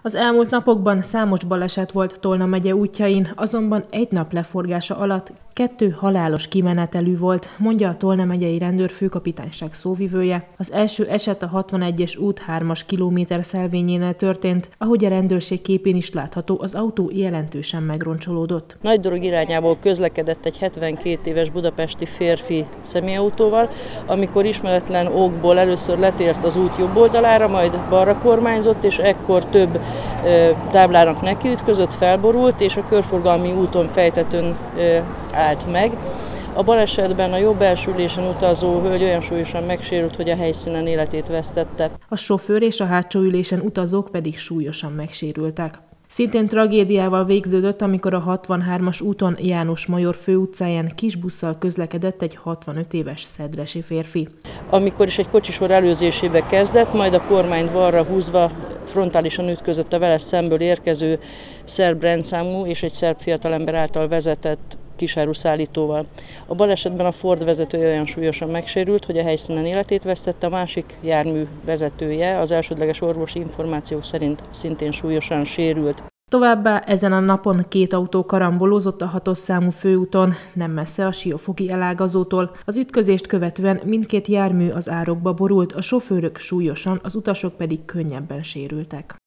Az elmúlt napokban számos baleset volt Tolna megye útjain, azonban egy nap leforgása alatt 2 halálos kimenetelű volt, mondja a Tolna megyei rendőrfőkapitányság szóvivője. Az első eset a 61-es út 3-as kilométerszelvényénél történt, ahogy a rendőrség képén is látható, az autó jelentősen megroncsolódott. Nagydorog irányából közlekedett egy 72 éves budapesti férfi személyautóval, amikor ismeretlen okból először letért az út jobb oldalára, majd balra kormányzott, és ekkor több táblának nekiütközött, felborult, és a körforgalmi úton fejtetőn állt meg. A balesetben a jobb első ülésen utazó hölgy olyan súlyosan megsérült, hogy a helyszínen életét vesztette. A sofőr és a hátsó ülésen utazók pedig súlyosan megsérültek. Szintén tragédiával végződött, amikor a 63-as úton János Major főutcáján kisbusszal közlekedett egy 65 éves szedresi férfi. Amikor is egy kocsisor előzésébe kezdett, majd a kormányt balra húzva frontálisan ütközött a vele szemből érkező szerb rendszámú és egy szerb fiatalember által vezetett kisáruszállítóval. A balesetben a Ford vezetője olyan súlyosan megsérült, hogy a helyszínen életét vesztette, a másik jármű vezetője az elsődleges orvosi információk szerint szintén súlyosan sérült. Továbbá ezen a napon 2 autó karambolózott a 6-os számú főúton, nem messze a Siófoki elágazótól. Az ütközést követően mindkét jármű az árokba borult, a sofőrök súlyosan, az utasok pedig könnyebben sérültek.